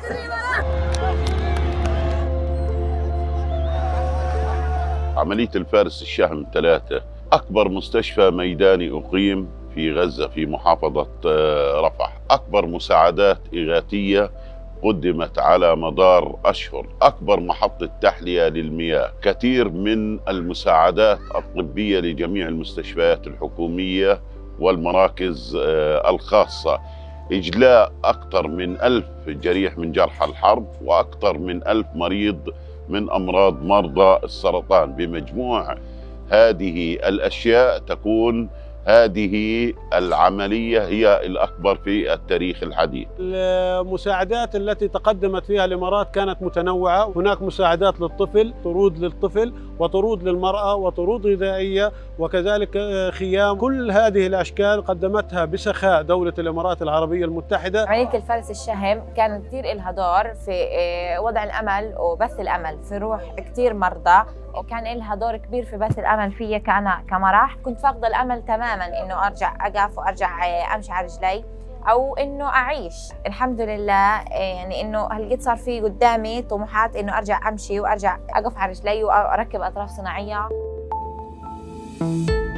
عملية الفارس الشهم 3 أكبر مستشفى ميداني أقيم في غزة في محافظة رفح، أكبر مساعدات إغاثية قدمت على مدار أشهر، أكبر محطة تحلية للمياه، كثير من المساعدات الطبية لجميع المستشفيات الحكومية والمراكز الخاصة، إجلاء أكثر من 1000 جريح من جرحى الحرب وأكثر من 1000 مريض من أمراض مرضى السرطان. بمجموع هذه الأشياء تكون هذه العملية هي الأكبر في التاريخ الحديث. المساعدات التي تقدمت فيها الإمارات كانت متنوعة، هناك مساعدات للطفل، طرود للطفل وطرود للمرأة وطرود غذائية وكذلك خيام، كل هذه الأشكال قدمتها بسخاء دولة الإمارات العربية المتحدة. عملية الفارس الشهم كانت كثير إلها دور في وضع الأمل وبث الأمل في روح كثير مرضى، وكان لها دور كبير في بث الامل فيا كأنا كمرح. كنت فاقده الامل تماما انه ارجع اقف وارجع امشي على رجلي او انه اعيش. الحمد لله يعني انه هالقد صار في قدامي طموحات انه ارجع امشي وارجع اقف على رجلي واركب اطراف صناعيه.